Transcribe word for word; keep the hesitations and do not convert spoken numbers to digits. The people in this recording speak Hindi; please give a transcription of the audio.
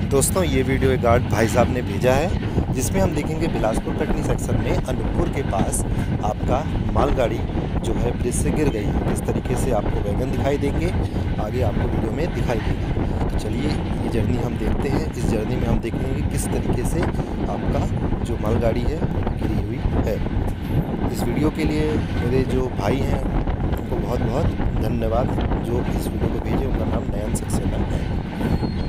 दोस्तों ये वीडियो एक गार्ड भाई साहब ने भेजा है, जिसमें हम देखेंगे बिलासपुर कटनी सेक्शन में अनूपपुर के पास आपका मालगाड़ी जो है ब्रिज से गिर गई है। किस तरीके से आपको वैगन दिखाई देंगे, आगे आपको वीडियो में दिखाई देगा। तो चलिए ये जर्नी हम देखते हैं। इस जर्नी में हम देखेंगे किस तरीके से आपका जो मालगाड़ी है गिरी हुई है। इस वीडियो के लिए मेरे जो भाई हैं उनको बहुत बहुत धन्यवाद, जो इस वीडियो को भेजे। उनका नाम नयन सक्सेना है।